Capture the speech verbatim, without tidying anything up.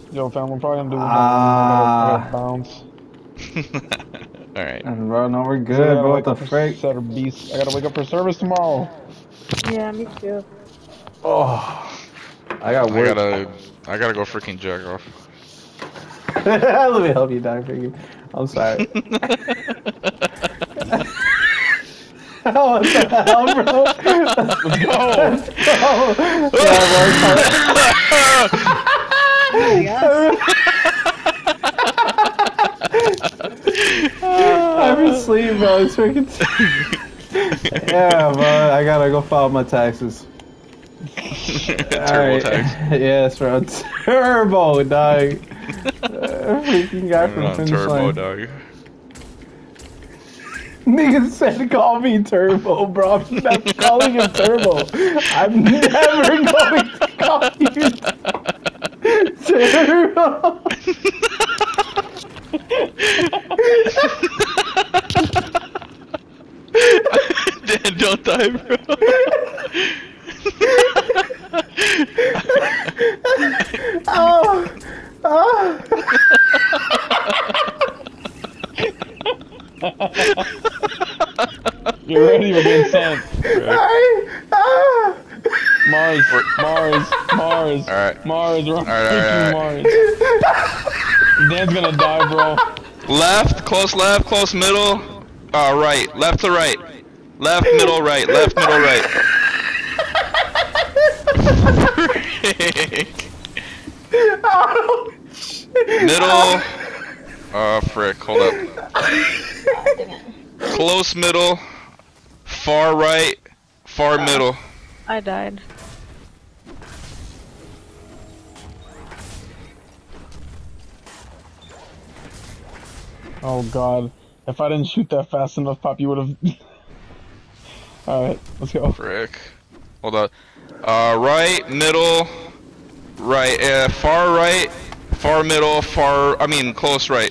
Yo, fam, we're probably gonna do one more. Ah. I gotta bounce. Alright. And bro, no, we're good, So I gotta bro. What wake the up for frick? set of beast. I gotta wake up for service tomorrow. Yeah, me too. Oh, I got I work. gotta, I gotta go freaking jack off. Let me help you, Doc. I'm sorry. Oh, what the hell, bro? Let's go! I'm asleep, bro. It's freaking. Yeah, bro. I gotta go file my taxes. Turbo tax. Yes, bro. Turbo, dog. Uh, freaking guy from Finish Turbo, Line. dog. Nigga said call me Turbo, bro. I'm never calling him Turbo. I'm never going to call you Turbo. Dan, don't die, bro. Oh. Oh. You're ready, we're being sent. I, ah. Mars, Mars, Mars, Alright. Mars, we're on Alright, freaking alright, Mars. Dan's gonna die, bro. Left, close left, close middle. Uh, right, left to right. Left, middle, right, left, middle, right. Frick. Oh, Middle. Uh, frick, hold up. Close middle. Far right. Far middle. I died. Oh god. If I didn't shoot that fast enough, Pop, you would've... Alright, let's go. Frick. Hold up. Uh, right, middle, right, uh, far right, far middle, far, I mean, close right.